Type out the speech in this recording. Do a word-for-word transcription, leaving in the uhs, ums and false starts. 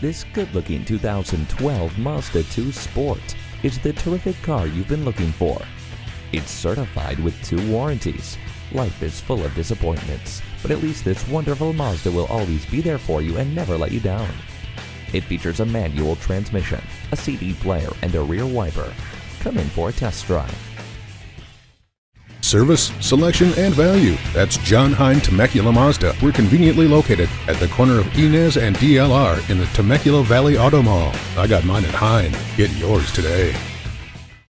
This good-looking two thousand twelve Mazda two Sport is the terrific car you've been looking for. It's certified with two warranties. Life is full of disappointments, but at least this wonderful Mazda will always be there for you and never let you down. It features a manual transmission, a C D player, and a rear wiper. Come in for a test drive. Service, selection, and value. That's John Hine Temecula Mazda. We're conveniently located at the corner of Inez and D L R in the Temecula Valley Auto Mall. I got mine at Hine. Get yours today.